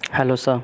Hello sir.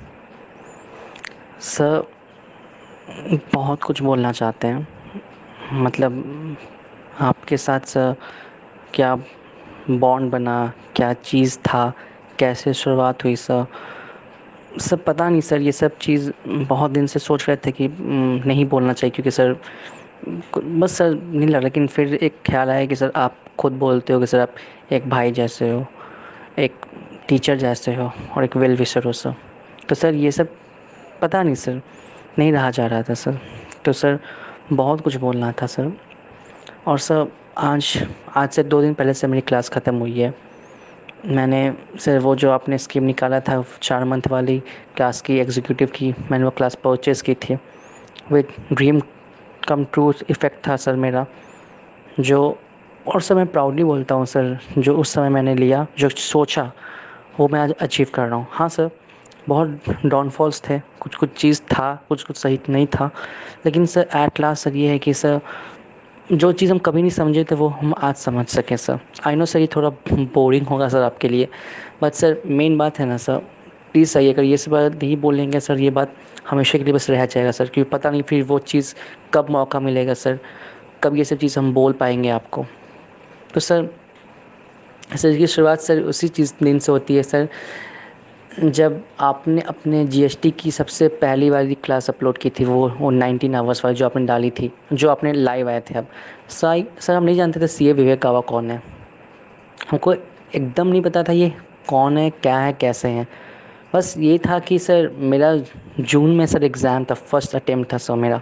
Sir, बहुत कुछ बोलना चाहते हैं। मतलब आपके साथ सर, क्या बॉन्ड बना, क्या चीज़ था, कैसे शुरुआत हुई सर। सब पता नहीं सर, ये सब चीज़ बहुत दिन से सोच रहे थे कि नहीं बोलना चाहिए, क्योंकि सर बस सर नहीं लगा, लेकिन फिर एक ख्याल आया कि सर आप खुद बोलते हो कि सर आप एक भाई जैसे हो, एक टीचर जैसे हो और एक वेल विशर हो सर। तो सर ये सब पता नहीं सर, नहीं रहा जा रहा था सर। तो सर बहुत कुछ बोलना था सर। और सर आज आज से 2 दिन पहले से मेरी क्लास ख़त्म हुई है। मैंने सर वो जो आपने स्कीम निकाला था 4 मंथ वाली क्लास की, एग्जीक्यूटिव की, मैंने वो क्लास परचेज़ की थी। With dream come true effect था सर मेरा। जो और सर मैं प्राउडली बोलता हूँ सर, जो उस समय मैंने लिया, जो सोचा, वो मैं आज अचीव कर रहा हूँ। हाँ सर, बहुत डाउनफॉल्स थे, कुछ कुछ चीज़ था, कुछ कुछ सही नहीं था, लेकिन सर एट लास्ट सर ये है कि सर जो चीज़ हम कभी नहीं समझे थे वो हम आज समझ सकें सर। आई नो सर ये थोड़ा बोरिंग होगा सर आपके लिए, बट सर मेन बात है ना सर, प्लीज़ सर अगर ये सब बात नहीं बोलेंगे सर, ये बात हमेशा के लिए बस रह जाएगा सर, क्योंकि पता नहीं फिर वो चीज़ कब मौका मिलेगा सर, कब ये सब चीज़ हम बोल पाएंगे आपको। तो सर की शुरुआत सर उसी चीज़ दिन से होती है सर, जब आपने अपने जीएसटी की सबसे पहली वाली क्लास अपलोड की थी, वो 19 आवर्स वाली जो आपने डाली थी, जो आपने लाइव आए थे। अब सर हम नहीं जानते थे सीए विवेक गावा कौन है। हमको एकदम नहीं पता था ये कौन है, क्या है, कैसे हैं। बस ये था कि सर मेरा जून में सर एग्ज़ाम था, फर्स्ट अटेम्प्ट था सर मेरा,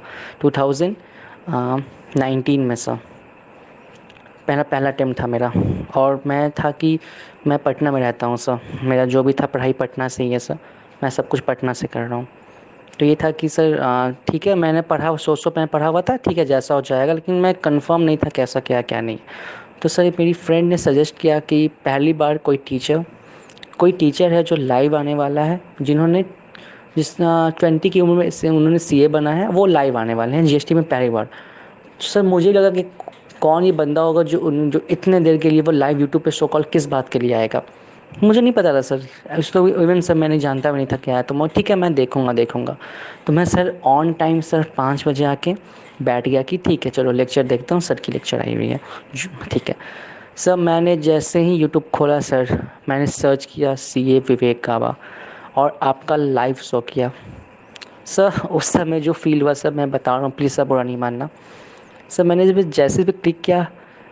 2019 में सर, पहला पहला अटेम्प्ट था मेरा। और मैं था कि मैं पटना में रहता हूँ सर, मेरा जो भी था पढ़ाई पटना से ही है सर, मैं सब कुछ पटना से कर रहा हूँ। तो ये था कि सर ठीक है, मैंने पढ़ा, सोच मैंने पढ़ा हुआ था, ठीक है जैसा हो जाएगा, लेकिन मैं कंफर्म नहीं था कैसा क्या क्या नहीं। तो सर मेरी फ्रेंड ने सजेस्ट किया कि पहली बार कोई टीचर है जो लाइव आने वाला है, जिस 20 की उम्र में से उन्होंने सीए बना है, वो लाइव आने वाले हैं जीएसटी में पहली बार। तो सर मुझे लगा कि कौन ये बंदा होगा जो इतने देर के लिए वो लाइव यूट्यूब पे शो कॉल किस बात के लिए आएगा। मुझे नहीं पता था सर, उसको इवन सर मैंने जानता भी नहीं था क्या है। तो मैं ठीक है, मैं देखूंगा। तो मैं सर ऑन टाइम सर 5 बजे आके बैठ गया कि ठीक है चलो लेक्चर देखता हूँ, सर की लेक्चर आई हुई है, ठीक है। सर मैंने जैसे ही यूट्यूब खोला सर, मैंने सर्च किया सीए विवेक गावा और आपका लाइव शो किया। सर उस समय जो फील हुआ सर, मैं बता रहा हूँ, प्लीज़ सर बुरा नहीं मानना। सर मैंने जब जैसे भी क्लिक किया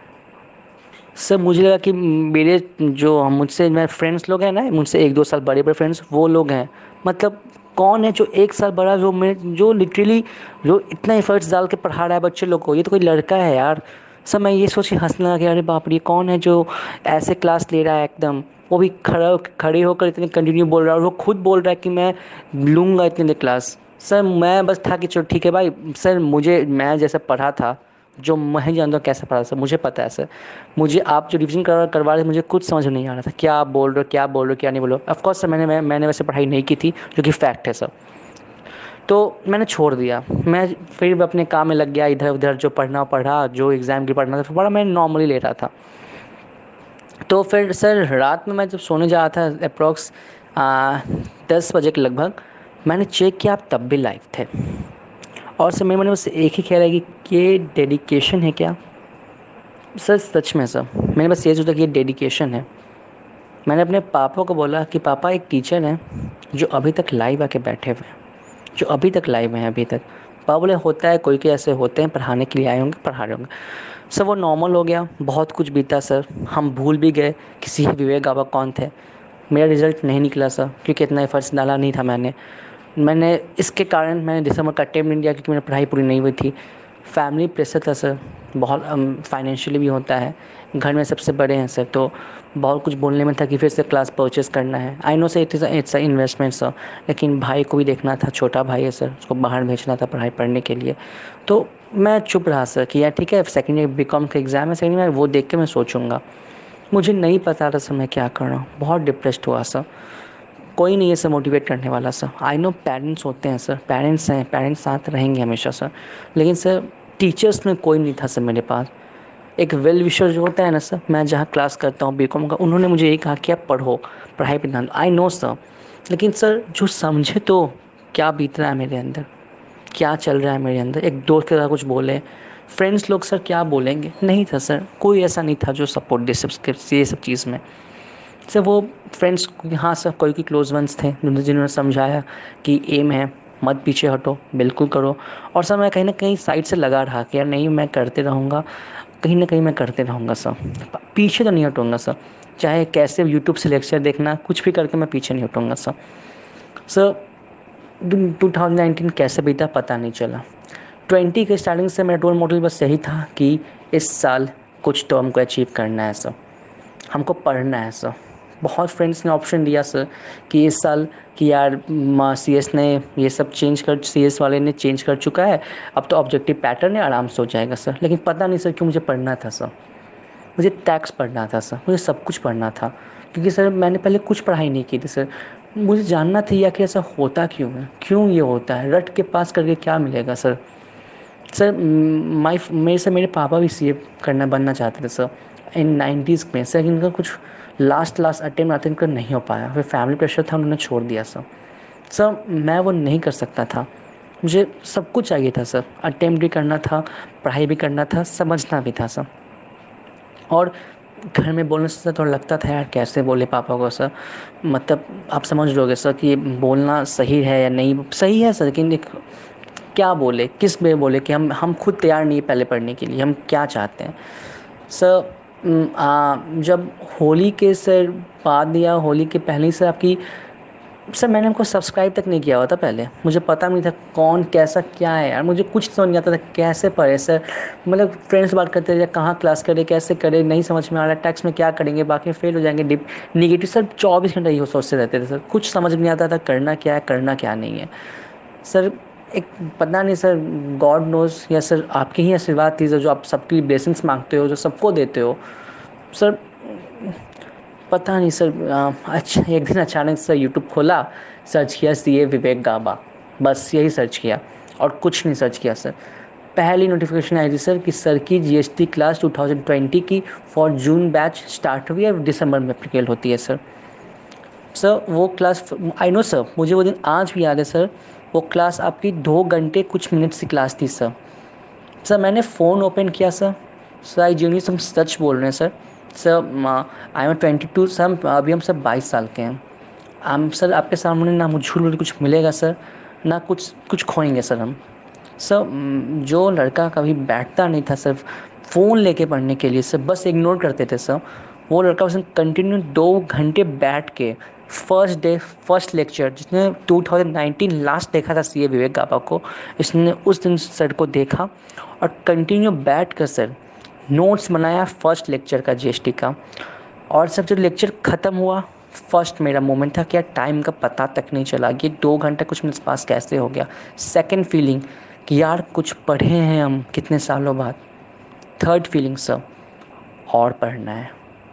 सर, मुझे लगा कि मेरे जो मुझसे मेरे फ्रेंड्स लोग हैं ना, मुझसे 1-2 साल बड़े बड़े फ्रेंड्स, वो लोग हैं। मतलब कौन है जो 1 साल बड़ा, जो लिटरली जो इतना एफर्ट्स डाल के पढ़ा रहा है बच्चे लोग को, ये तो कोई लड़का है यार। सर मैं ये सोच के हंसने लगा कि अरे बाप रे, ये कौन है जो ऐसे क्लास ले रहा है एकदम, वो भी खड़े होकर इतने कंटिन्यू बोल रहा है, और वो खुद बोल रहा है कि मैं लूँगा इतने देर क्लास। सर मैं बस था कि चलो ठीक है भाई, सर मुझे मैं जैसा पढ़ा था, जो मैं जानता हूँ कैसे पढ़ा, सर मुझे पता है सर। मुझे आप जो रिवीजन करवा रहे थे, मुझे कुछ समझ में नहीं आ रहा था क्या आप बोल रहे हो, क्या नहीं बोल रहे हो। ऑफ कोर्स सर मैंने वैसे पढ़ाई नहीं की थी, जो कि फैक्ट है सर। तो मैंने छोड़ दिया, मैं फिर अपने काम में लग गया, इधर उधर जो पढ़ना पढ़ा, जो एग्ज़ाम की पढ़ना था पढ़ा, मैं नॉर्मली ले रहा था। तो फिर सर रात में मैं जब सोने जा रहा था अप्रॉक्स 10 बजे के लगभग, मैंने चेक किया, आप तब भी लाइव थे। और सर मेरे मन में बस एक ही ख्याल है कि ये डेडिकेशन है क्या। सर सच में सर मैंने बस ये सोचा कि ये डेडिकेशन है। मैंने अपने पापा को बोला कि पापा एक टीचर हैं जो अभी तक लाइव आके बैठे हुए हैं, जो अभी तक लाइव हैं अभी तक। पापा बोले होता है, कोई कोई ऐसे होते हैं, पढ़ाने के लिए आए होंगे, पढ़ा रहे होंगे। सर वो नॉर्मल हो गया, बहुत कुछ बीता सर, हम भूल भी गए किसी विवेक गावा कौन थे। मेरा रिज़ल्ट नहीं निकला सर, क्योंकि इतना एफर्ट्स डाला नहीं था मैंने इसके कारण मैंने दिसंबर का अटेम्प्ट नहीं दिया, क्योंकि मेरी पढ़ाई पूरी नहीं हुई थी। फैमिली प्रेशर था सर, बहुत फाइनेंशियली भी होता है, घर में सबसे बड़े हैं सर, तो बहुत कुछ बोलने में था कि फिर से क्लास परचेज़ करना है। I know sir it's a investment sir, लेकिन भाई को भी देखना था, छोटा भाई है सर, उसको बाहर भेजना था पढ़ाई पढ़ने के लिए। तो मैं चुप रहा सर कि यार ठीक है, सेकेंड ईयर बीकॉम का एग्ज़ाम है, सेकेंड ईयर वो देख के मैं सोचूंगा। मुझे नहीं पता था सर मैं क्या कर रहा हूँ, बहुत डिप्रेस्ड हुआ सर। कोई नहीं है सर मोटिवेट करने वाला सर। आई नो पेरेंट्स होते हैं सर, पेरेंट्स हैं, पेरेंट्स साथ रहेंगे हमेशा सर, लेकिन सर टीचर्स में कोई नहीं था सर मेरे पास। एक वेल विशर जो होता है ना सर, मैं जहाँ क्लास करता हूँ बीकॉम का, उन्होंने मुझे यही कहा कि आप पढ़ो, पढ़ाई पे ध्यान दो। आई नो सर, लेकिन सर जो समझे तो क्या बीत रहा है मेरे अंदर, क्या चल रहा है मेरे अंदर। एक दोस्त के साथ कुछ बोले, फ्रेंड्स लोग सर क्या बोलेंगे, नहीं था सर, कोई ऐसा नहीं था जो सपोर्ट दे सब ये सब चीज़ में। सर वो फ्रेंड्स, हाँ सर, कोई की क्लोज वंस थे जिन्होंने समझाया कि एम है, मत पीछे हटो, बिल्कुल करो। और सर मैं कहीं ना कहीं साइड से लगा रहा कि यार नहीं, मैं करते रहूँगा, कहीं ना कहीं मैं करते रहूँगा सर, पीछे तो नहीं हटूँगा सर, चाहे कैसे यूट्यूब से लेक्चर देखना, कुछ भी करके मैं पीछे नहीं हटूँगा सर। सर 2019 कैसे बीता पता नहीं चला। 20 के स्टार्टिंग से मेरा रोल मॉडल बस यही था कि इस साल कुछ तो हमको अचीव करना है सर, हमको पढ़ना है सर। बहुत फ्रेंड्स ने ऑप्शन दिया सर कि इस साल कि यार CS ने ये सब CS वाले ने चेंज कर चुका है, अब तो ऑब्जेक्टिव पैटर्न है, आराम से हो जाएगा सर। लेकिन पता नहीं सर क्यों मुझे पढ़ना था सर, मुझे टैक्स पढ़ना था सर, मुझे सब कुछ पढ़ना था, क्योंकि सर मैंने पहले कुछ पढ़ाई नहीं की थी सर। मुझे जानना था या कि ऐसा होता क्यों है, क्यों ये होता है, रट के पास करके क्या मिलेगा सर। सर मेरे से मेरे पापा भी CA करना बनना चाहते थे सर इन 90s में सर, इनका कुछ लास्ट अटेम्प्ट आते इनका नहीं हो पाया, फिर फैमिली प्रेशर था, उन्होंने छोड़ दिया सर। सर मैं वो नहीं कर सकता था, मुझे सब कुछ चाहिए था सर, अटेम्प्ट भी करना था, पढ़ाई भी करना था, समझना भी था सर। और घर में बोलने से थोड़ा लगता था यार कैसे बोले पापा को सर, मतलब आप समझ लोगे सर कि बोलना सही है या नहीं सही है सर, लेकिन एक क्या बोले, किस में बोले कि हम खुद तैयार नहीं है पहले पढ़ने के लिए, हम क्या चाहते हैं सर। जब होली के सर बाद या होली के पहले ही सर आपकी, सर मैंने हमको सब्सक्राइब तक नहीं किया हुआ था पहले, मुझे पता नहीं था कौन कैसा क्या है यार, मुझे कुछ समझ नहीं आता था कैसे पढ़े सर। मतलब फ्रेंड्स बात करते थे कहाँ क्लास करे, कैसे करे, नहीं समझ में आ रहा है, टैक्स में क्या करेंगे, बाकी फेल हो जाएंगे, निगेटिव सर 24 घंटा यही सोचते रहते थे सर, कुछ समझ में नहीं आता था करना क्या है, करना क्या नहीं है सर। एक पता नहीं सर, गॉड नोज, या सर आपकी ही आशीर्वाद थी सर, जो आप सबकी ब्लेसिंग्स मांगते हो, जो सबको देते हो सर। पता नहीं सर, अच्छा एक दिन अचानक से यूट्यूब खोला, सर्च किया CA विवेक गाबा, बस यही सर्च किया और कुछ नहीं सर्च किया सर। पहली नोटिफिकेशन आई थी सर कि सर की GST क्लास 2020 की फॉर जून बैच स्टार्ट हुई है, दिसंबर में अप्लीकेल होती है सर। सर वो क्लास आई नो सर, मुझे वो दिन आज भी याद है सर, वो क्लास आपकी 2 घंटे कुछ मिनट की क्लास थी सर। सर मैंने फ़ोन ओपन किया सर आई जेन्युइनली हम सच बोल रहे हैं sir. Sir I am 22 sir, अभी हम सब 22 साल के हैं। हम सर आपके सामने ना मुझे झूठ बोल के कुछ मिलेगा सर, ना कुछ खोएंगे सर हम। सर जो लड़का कभी बैठता नहीं था सर फ़ोन लेके पढ़ने के लिए सर, बस इग्नोर करते थे सर, वो लड़का उसने कंटिन्यू 2 घंटे बैठ के फर्स्ट डे फर्स्ट लेक्चर, जिसने 2019 लास्ट देखा था CA विवेक गाबा को, इसने उस दिन सर को देखा और कंटिन्यू बैठ कर सर नोट्स बनाया फर्स्ट लेक्चर का GST का। और सब जब लेक्चर ख़त्म हुआ, फर्स्ट मेरा मोमेंट था कि यार टाइम का पता तक नहीं चला, ये 2 घंटे कुछ मिनट पास कैसे हो गया। सेकंड फीलिंग कि यार कुछ पढ़े हैं हम कितने सालों बाद। थर्ड फीलिंग सर, और पढ़ना है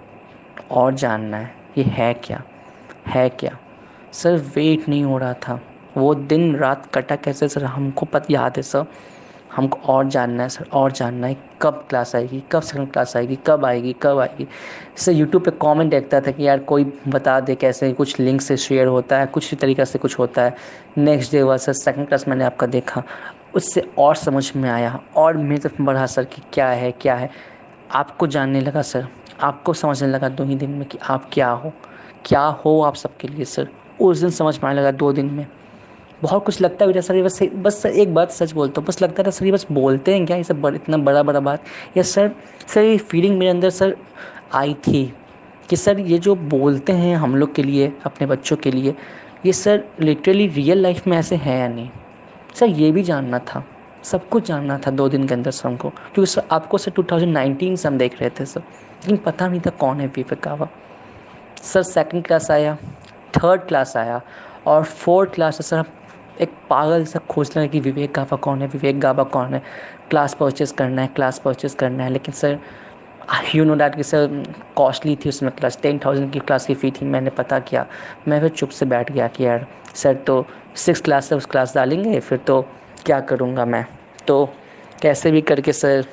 और जानना है ये है क्या, है क्या सर। वेट नहीं हो रहा था, वो दिन रात कटा कैसे सर हमको याद है सर, हमको और जानना है सर, और जानना है कब क्लास आएगी, कब सेकंड क्लास आएगी, कब आएगी कब आएगी सर। यूट्यूब पे कमेंट देखता था कि यार कोई बता दे कैसे कुछ लिंक से शेयर होता है, कुछ तरीक़ा से कुछ होता है। नेक्स्ट डे हुआ सर सेकंड क्लास मैंने आपका देखा, उससे और समझ में आया और मेरी तरफ बढ़ा सर कि क्या है क्या है। आपको जानने लगा सर, आपको समझने लगा 2 ही दिन में कि आप क्या हो आप सबके लिए सर। उस दिन समझ में आने लगा 2 दिन में। बहुत कुछ लगता भी था सर, ये बस सर एक बात सच बोलता हूँ, बस लगता था सर ये बस बोलते हैं क्या ये सब इतना बड़ा बात। या सर ये फीलिंग मेरे अंदर सर आई थी कि सर ये जो बोलते हैं हम लोग के लिए, अपने बच्चों के लिए, ये सर लिटरली रियल लाइफ में ऐसे है या नहीं सर, ये भी जानना था, सब कुछ जानना था 2 दिन के अंदर सर हमको। क्योंकि सर आपको सर 2019 से हम देख रहे थे सर, लेकिन पता नहीं था कौन है Vivek Gaba sir. Second class आया, थर्ड क्लास आया और फोर्थ क्लास सर एक पागल सा खोजने लगे कि विवेक गाबा कौन है, विवेक गाबा कौन है, क्लास परचेज़ करना है। लेकिन सर यू नो डैट कि सर कॉस्टली थी उसमें क्लास, 10,000 की क्लास की फ़ी थी। मैंने पता किया, मैं फिर चुप से बैठ गया कि यार सर तो 6 क्लास से उस क्लास डालेंगे, फिर तो क्या करूँगा मैं, तो कैसे भी करके सर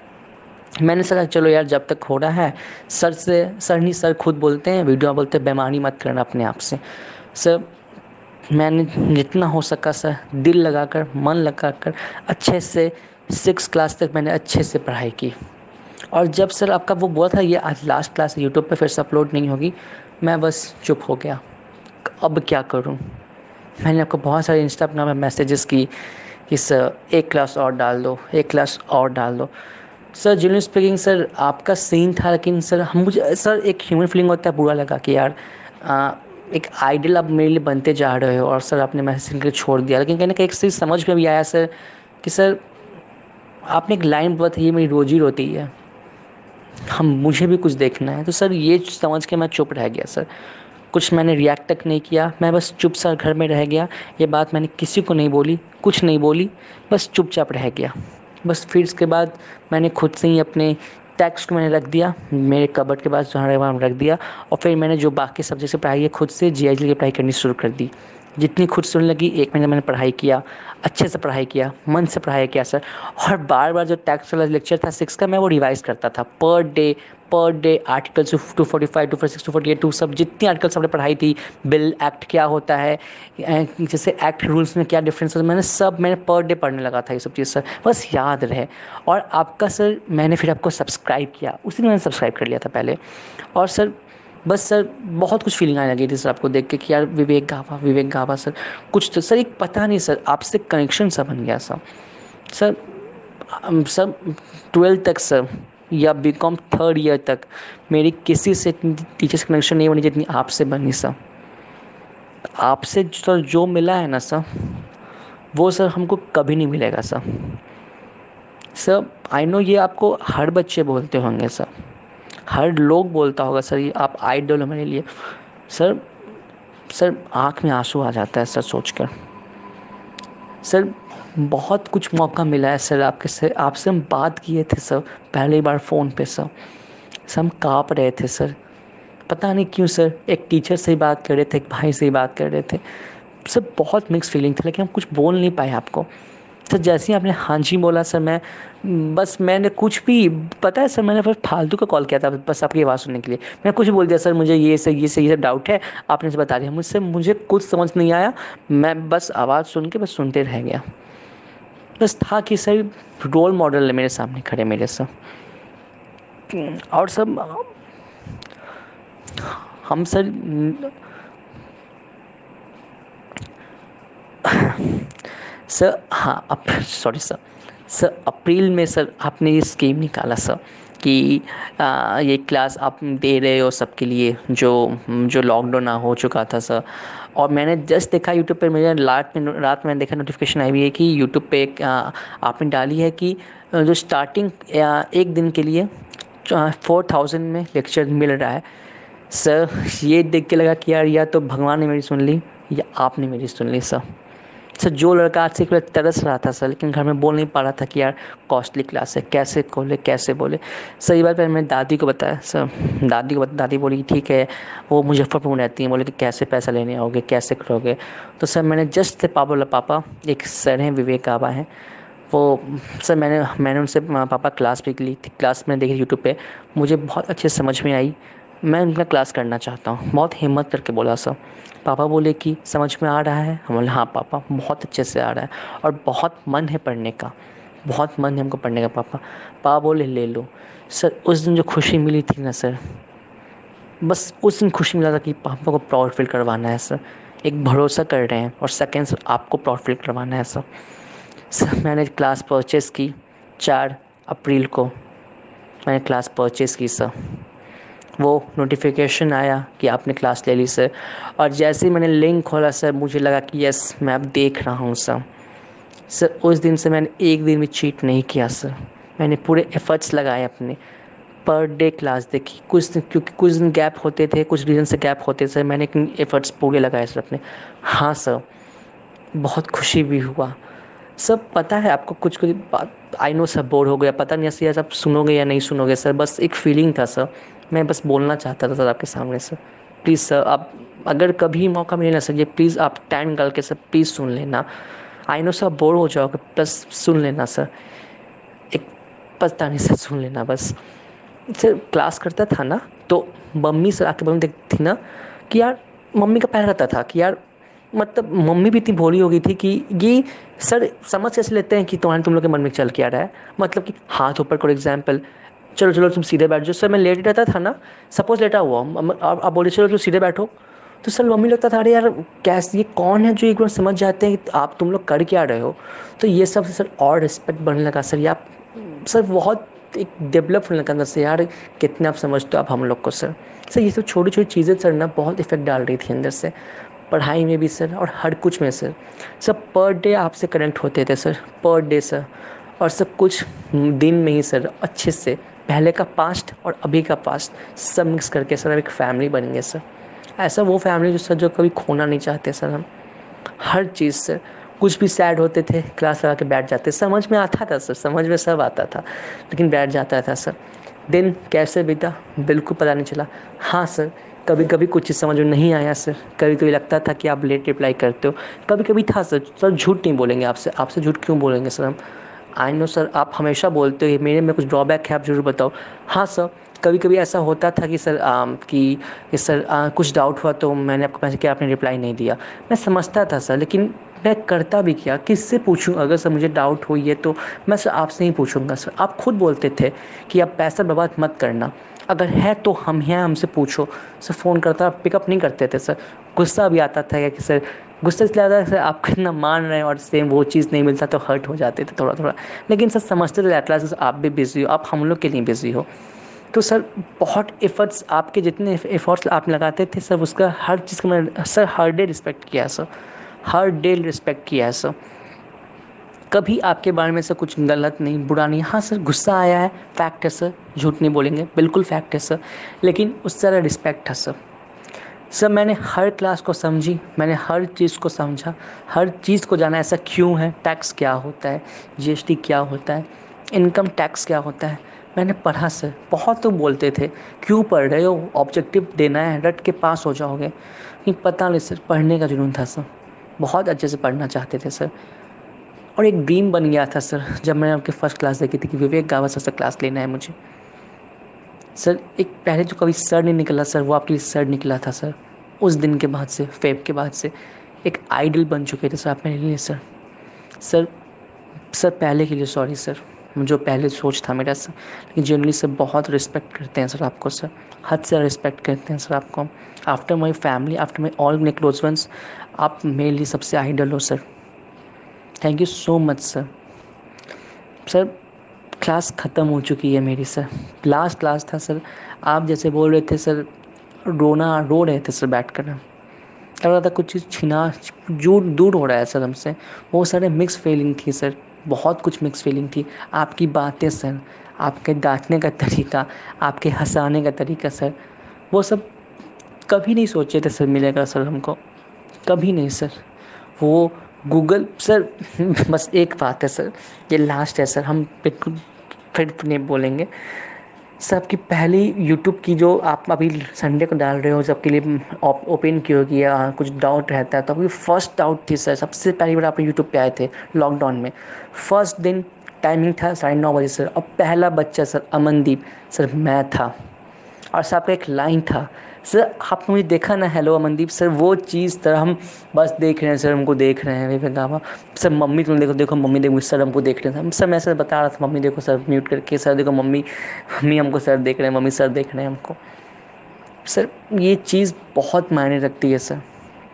मैंने सोचा चलो यार जब तक हो रहा है सर से, सर नहीं सर खुद बोलते हैं वीडियो में बोलते हैं बेईमानी मत करना अपने आप से सर। मैंने जितना हो सका सर दिल लगाकर, मन लगाकर अच्छे से 6 क्लास तक मैंने अच्छे से पढ़ाई की। और जब सर आपका वो बोला था ये आज लास्ट क्लास यूट्यूब पे फिर से अपलोड नहीं होगी, मैं बस चुप हो गया। अब क्या करूं? मैंने आपको बहुत सारे इंस्टाग्राम में मैसेजेस की कि सर एक क्लास और डाल दो, एक क्लास और डाल दो। सर जेन्युइनली स्पीकिंग सर आपका सीन था, लेकिन सर हम मुझे सर एक ह्यूमन फीलिंग होता है, बुरा लगा कि यार आ, एक आइडल आप मेरे लिए बनते जा रहे हो और सर आपने मैसेज करके छोड़ दिया। लेकिन कहीं ना कहीं एक चीज़ समझ में भी आया सर कि सर आपने एक लाइन बोला था ये मेरी रोजी रोटी है, हम मुझे भी कुछ देखना है। तो सर ये समझ के मैं चुप रह गया सर, कुछ मैंने रिएक्ट तक नहीं किया, मैं बस चुप सा घर में रह गया। ये बात मैंने किसी को नहीं बोली, कुछ नहीं बोली, बस चुपचाप रह गया। बस फिर इसके बाद मैंने खुद से ही अपने टेक्स्ट मैंने रख दिया मेरे कबर्ड के पास जहाँ वहाँ रख दिया। और फिर मैंने जो बाकी सब्जेक्ट से पढ़ाई है खुद से जीआईएल की पढ़ाई करनी शुरू कर दी। जितनी खुद सुनने लगी 1 महीने मैंने पढ़ाई किया, अच्छे से पढ़ाई किया, मन से पढ़ाई किया सर। और बार बार जो टेक्स्ट वाला लेक्चर था 6 का मैं वो रिवाइज़ करता था पर डे आर्टिकल्स 245 246 248 टू सब जितनी आर्टिकल्स हमने पढ़ाई थी, बिल एक्ट क्या होता है, जैसे एक्ट रूल्स में क्या डिफरेंस है, मैंने पर डे पढ़ने लगा था ये सब चीज़ सर, बस याद रहे। और आपका सर मैंने फिर आपको सब्सक्राइब किया, उसी दिन मैंने सब्सक्राइब कर लिया था पहले। और सर बस सर बहुत कुछ फीलिंग आने लगी थी सर आपको देख के कि यार विवेक गावा सर कुछ तो सर एक पता नहीं सर आपसे कनेक्शन सा बन गया सर। सर सर 12th तक सर या बीकॉम 3rd ईयर तक मेरी किसी से इतनी टीचर से कनेक्शन नहीं बनी जितनी आपसे बनी सर। आपसे सर जो मिला है ना सर वो सर हमको कभी नहीं मिलेगा सर। सर आई नो ये आपको हर बच्चे बोलते होंगे सर, हर लोग बोलता होगा सर ये आप आइडल हो मेरे लिए। सर सर आँख में आंसू आ जाता है सर सोचकर। सर बहुत कुछ मौका मिला है सर आपसे हम बात किए थे सर पहली बार फ़ोन पे सर हम काँप रहे थे सर, पता नहीं क्यों सर। एक टीचर से ही बात कर रहे थे, एक भाई से ही बात कर रहे थे सर, बहुत मिक्स फीलिंग था लेकिन हम कुछ बोल नहीं पाए आपको। सर जैसे ही आपने हाँ जी बोला सर मैंने कुछ भी पता है सर, मैंने फिर फालतू का कॉल किया था बस आपकी आवाज़ सुनने के लिए। मैं कुछ बोल दिया सर मुझे ये डाउट है, आपने से बता दिया मुझे कुछ समझ नहीं आया, मैं बस आवाज़ सुन के बस सुनते रह गया। बस था कि सर रोल मॉडल है मेरे सामने खड़े मेरे सर। और सब हम सर सर हाँ सॉरी सर अप्रैल में सर आपने ये स्कीम निकाला सर कि ये क्लास आप दे रहे हो सबके लिए जो जो लॉकडाउन हो चुका था सर। और मैंने जस्ट देखा यूट्यूब पे, मेरे रात में देखा नोटिफिकेशन आई हुई है कि यूट्यूब पे आपने डाली है कि जो स्टार्टिंग 1 दिन के लिए 4000 में लेक्चर मिल रहा है। सर ये देख के लगा कि यार या तो भगवान ने मेरी सुन ली या आपने मेरी सुन ली सर। सर जो लड़का आज से तरस रहा था सर लेकिन घर में बोल नहीं पा रहा था कि यार कॉस्टली क्लास है, कैसे खोले कैसे बोले। सर ये बात मैंने दादी को बताया सर, दादी बोली ठीक है, वो मुजफ्फरपुर में रहती हैं, बोले कि कैसे पैसा लेने आओगे कैसे करोगे। तो सर मैंने जस्ट पापा एक सर हैं विवेक आबा हैं वो सर मैंने उनसे पापा क्लास भी ली थी, क्लास मैंने देखी यूट्यूब पे, मुझे बहुत अच्छे समझ में आई, मैं उनका क्लास करना चाहता हूँ। बहुत हिम्मत करके बोला सर। पापा बोले कि समझ में आ रहा है, हम बोले हाँ पापा बहुत अच्छे से आ रहा है और बहुत मन है पढ़ने का, बहुत मन है हमको पढ़ने का पापा बोले ले लो। सर उस दिन जो खुशी मिली थी ना सर, बस उस दिन खुशी मिला था कि पापा को प्राउड फील करवाना है सर, एक भरोसा कर रहे हैं और सेकेंड सर आपको प्राउड फील करवाना है सर। सर मैंने क्लास परचेज़ की 4 अप्रैल को मैंने क्लास परचेज़ की सर। वो नोटिफिकेशन आया कि आपने क्लास ले ली सर, और जैसे ही मैंने लिंक खोला सर मुझे लगा कि यस मैं अब देख रहा हूँ सर। सर उस दिन से मैंने एक दिन भी चीट नहीं किया सर, मैंने पूरे एफर्ट्स लगाए अपने, पर डे क्लास देखी क्योंकि कुछ दिन गैप होते थे, कुछ रीज़न से गैप होते सर, मैंने एफर्ट्स पूरे लगाए सर अपने। हाँ सर बहुत खुशी भी हुआ। सब पता है आपको कुछ बात आई नो सब बोर हो गया, पता नहीं ऐसे आप सुनोगे या नहीं सुनोगे सर, बस एक फीलिंग था सर, मैं बस बोलना चाहता था सर आपके सामने सर। प्लीज़ सर आप अगर कभी मौका मिले ना सर ये प्लीज़ आप टाइम निकाल के सर प्लीज़ सुन लेना। आई नो सर बोर हो जाओगे प्लस सुन लेना सर, एक पता नहीं सर सुन लेना बस। सर क्लास करता था ना तो मम्मी सर आके देखती थी ना कि यार मम्मी का पहला रहता था कि यार मतलब मम्मी भी इतनी भोली हो गई थी कि ये सर समझ कैसे लेते हैं कि तुम लोग के मन में चल के आ रहा है। मतलब कि हाथ ऊपर करो, एग्जाम्पल, चलो चलो तुम सीधे बैठ जाओ। सर मैं लेट रहता था ना, सपोज लेटा हुआ आप बोले चलो तुम सीधे बैठो, तो सर मम्मी लगता था अरे यार कैसे, ये कौन है जो एक बार समझ जाते हैं कि आप तुम लोग कर क्या रहे हो। तो ये सब सर और रिस्पेक्ट बढ़ने लगा सर। या सर बहुत एक डेवलप होने लगा अंदर से, यार कितने आप समझते हो आप हम लोग को सर। सर ये सब छोटी छोटी चीज़ें सर ना बहुत इफेक्ट डाल रही थी अंदर से, पढ़ाई में भी सर और हर कुछ में सर। सब पर डे आपसे कनेक्ट होते थे सर, पर डे सर। और सब कुछ दिन में ही सर अच्छे से, पहले का पास्ट और अभी का पास्ट सब मिक्स करके सर अब एक फैमिली बनेंगे सर। ऐसा वो फैमिली जो सर जो कभी खोना नहीं चाहते सर हम। हर चीज़ सर, कुछ भी सैड होते थे क्लास लगा के बैठ जाते, समझ में आता था सर, समझ में सब आता था, लेकिन बैठ जाता था सर। दिन कैसे बीता बिल्कुल पता नहीं चला। हाँ सर, कभी कभी कुछ चीज़ समझ में नहीं आया सर, कभी कभी लगता था कि आप लेट रिप्लाई करते हो, कभी कभी था सर। सर झूठ नहीं बोलेंगे आपसे, आपसे झूठ क्यों बोलेंगे सर हम। आई नो सर आप हमेशा बोलते हो, ये मेरे में कुछ ड्रॉबैक है आप ज़रूर बताओ। हाँ सर, कभी कभी ऐसा होता था कि सर कि सर कुछ डाउट हुआ तो मैंने आपको मैसेज किया, आपने रिप्लाई नहीं दिया। मैं समझता था सर, लेकिन मैं करता भी क्या, किससे पूछूं। अगर सर मुझे डाउट हुई है तो मैं सर आपसे ही पूछूंगा सर। आप खुद बोलते थे कि आप पैसा बर्बाद मत करना, अगर है तो हम हैं, हमसे पूछो। सर फ़ोन करता पिकअप नहीं करते थे सर। गुस्सा भी आता था कि सर, गुस्सा इसलिए आता था सर आपको इतना मान रहे हैं और सेम वो चीज़ नहीं मिलता तो हर्ट हो जाते थे थोड़ा थोड़ा। लेकिन सर समझते थे एटलास आप भी बिज़ी हो, आप हम लोग के लिए बिज़ी हो। तो सर बहुत एफ़र्ट्स, आपके जितने एफ़र्ट्स आप लगाते थे सर, उसका हर चीज़ का मैं सर हर डे रिस्पेक्ट किया है सर, हर डे रिस्पेक्ट किया है सर। कभी आपके बारे में सर कुछ गलत नहीं, बुरा नहीं। हाँ सर गुस्सा आया है, फैक्ट है सर, झूठ नहीं बोलेंगे, बिल्कुल फैक्ट है सर, लेकिन उस तरह रिस्पेक्ट है सर। सर मैंने हर क्लास को समझी, मैंने हर चीज़ को समझा, हर चीज़ को जाना ऐसा क्यों है, टैक्स क्या होता है, जीएसटी क्या होता है, इनकम टैक्स क्या होता है। मैंने पढ़ा सर। बहुत तो बोलते थे क्यों पढ़ रहे हो, ऑब्जेक्टिव देना है, रट के पास हो जाओगे। लेकिन पता नहीं सर, पढ़ने का जुनून था सर, बहुत अच्छे से पढ़ना चाहते थे सर। और एक ड्रीम बन गया था सर जब मैंने आपकी फ़र्स्ट क्लास देखी थी कि विवेक गावा सर से क्लास लेना है मुझे। सर एक पहले जो कभी सर नहीं निकला सर, वो आपके लिए सर निकला था सर। उस दिन के बाद से, फेब के बाद से एक आइडल बन चुके थे सर आप मेरे लिए सर। सर सर पहले के लिए सॉरी सर, जो पहले सोच था मेरा सर। लेकिन जनरली सर बहुत रिस्पेक्ट करते हैं सर आपको सर, हद से रिस्पेक्ट करते हैं सर आपको। After my family, after my all my close ones, आप मेरे लिए सबसे आइडल हो sir. Thank you so much sir. Sir class ख़त्म हो चुकी है मेरी सर, लास्ट क्लास था सर। आप जैसे बोल रहे थे सर, रो रहे थे सर बैठ कर, लग रहा था कुछ चीज़ छीना दूर दूर हो रहा है सर हमसे। वो सारे मिक्स फीलिंग थी सर, बहुत कुछ मिक्स फीलिंग थी। आपकी बातें सर, आपके डांटने का तरीका, आपके हंसाने का तरीका सर, वो सब कभी नहीं सोचे थे सर मिलेगा सर हमको, कभी नहीं सर। वो गूगल सर बस एक बात है सर, ये लास्ट है सर, हम बिल्कुल फिर नहीं बोलेंगे सर। आपकी पहली यूट्यूब की जो आप अभी संडे को डाल रहे हो, सबके लिए ओपन की होगी या कुछ डाउट रहता है, तो आपकी फर्स्ट डाउट थी सर, सबसे पहली बार आप यूट्यूब पे आए थे लॉकडाउन में। फर्स्ट दिन टाइमिंग था 9:30 सर, और पहला बच्चा सर अमनदीप सर मैं था। और सर आपका एक लाइन था सर, आपने मुझे देखा ना, हेलो अमनदीप सर, वो चीज़ सर हम बस देख रहे हैं सर, हमको देख रहे हैं विवेक गावा सर। मम्मी तुम देखो, देखो मम्मी देखो सर, हमको देख रहे हैं सर। मैं सर बता रहा था मम्मी देखो सर, म्यूट करके सर देखो मम्मी, मम्मी हमको सर देख रहे हैं, मम्मी सर देख रहे हैं हमको। सर ये चीज़ बहुत मायने रखती है सर।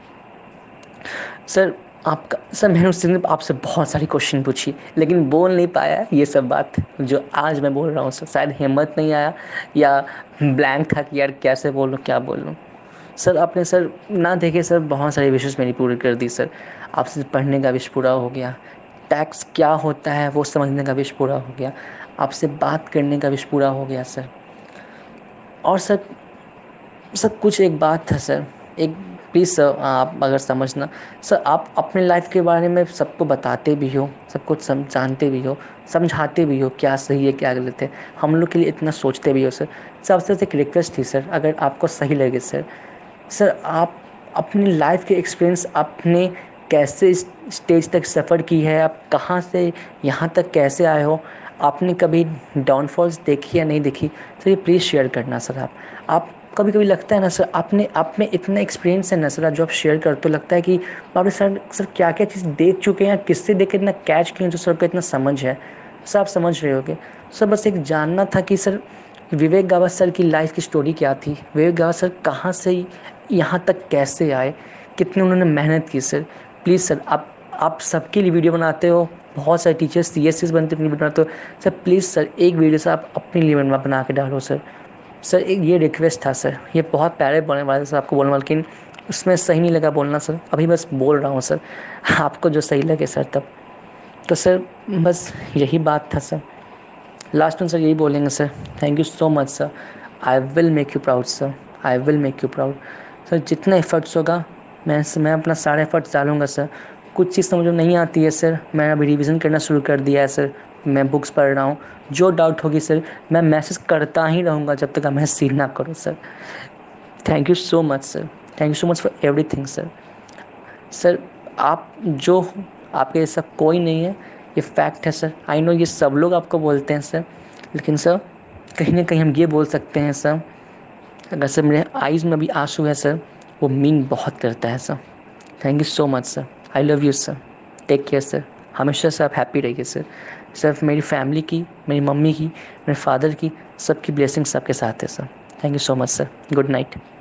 सर आपका सर, मैंने उस दिन आपसे बहुत सारी क्वेश्चन पूछी लेकिन बोल नहीं पाया ये सब बात जो आज मैं बोल रहा हूँ सर। शायद हिम्मत नहीं आया या ब्लैंक था कि यार कैसे बोलूँ, क्या बोलूँ। सर आपने सर ना देखे सर बहुत सारी विशेष मेरी पूरी कर दी सर। आपसे पढ़ने का विश पूरा हो गया, टैक्स क्या होता है वो समझने का विश पूरा हो गया, आपसे बात करने का विश पूरा हो गया सर। और सर सर कुछ एक बात था सर, एक प्लीज़ सर आप अगर समझना सर, आप अपने लाइफ के बारे में सबको बताते भी हो, सब कुछ जानते भी हो, समझाते भी हो क्या सही है क्या गलत है, हम लोग के लिए इतना सोचते भी हो सर। सबसे एक रिक्वेस्ट थी सर, अगर आपको सही लगे सर, सर आप अपनी लाइफ के एक्सपीरियंस, आपने कैसे स्टेज तक सफ़र की है, आप कहाँ से यहाँ तक कैसे आए हो, आपने कभी डाउनफॉल्स देखी या नहीं देखी सर, ये प्लीज़ शेयर करना सर। आप कभी कभी लगता है ना सर, आपने आप में इतना एक्सपीरियंस है ना सर, जो आप शेयर करते हो, लगता है कि बाबा सर क्या क्या चीज़ देख चुके हैं, किससे देख के इतना कैच किए जो सर को इतना समझ है। सर आप समझ रहे होगे सर, बस एक जानना था कि सर विवेक गावत सर की लाइफ की स्टोरी क्या थी, विवेक गावत सर कहाँ से यहाँ तक कैसे आए, कितने उन्होंने मेहनत की सर। प्लीज़ सर, आप सबके लिए वीडियो बनाते हो, बहुत सारे टीचर्स CSCs बनते अपनी वीडियो बनाते हो सर, प्लीज़ सर एक वीडियो से आप अपने लिए बना के डालो सर। सर एक ये रिक्वेस्ट था सर, ये बहुत प्यारे बोलने वाले सर आपको बोलने वाले, लेकिन उसमें सही नहीं लगा बोलना सर, अभी बस बोल रहा हूँ सर, आपको जो सही लगे सर तब। तो सर बस यही बात था सर, लास्ट में सर यही बोलेंगे sir, thank you so much sir, I will make you proud sir, I will make you proud sir. जितना एफर्ट्स होगा मैं अपना सारा एफर्ट्स डालूंगा सर। कुछ चीज़ समझ में नहीं आती है सर, मैं अभी रिवीजन करना शुरू कर दिया है सर, मैं बुक्स पढ़ रहा हूँ, जो डाउट होगी सर मैं मैसेज करता ही रहूँगा जब तक मैं सीख ना करूँ sir. Thank you so much sir, thank you so much for everything sir. Sir आप जो हो, आपके जैसा कोई नहीं है, ये फैक्ट है सर। आई नो ये सब लोग आपको बोलते हैं सर, लेकिन सर कहीं ना कहीं हम ये बोल सकते हैं सर, अगर सर मेरे आईज़ में भी आंसू है सर, वो मीन बहुत करता है sir. Thank you so much sir, I love you sir, take care sir, हमेशा से आप हैप्पी रहिए सर। सिर्फ मेरी फैमिली की, मेरी मम्मी की, मेरे फादर की, सबकी ब्लेसिंग्स आपके साथ है sir. Thank you so much sir, good night.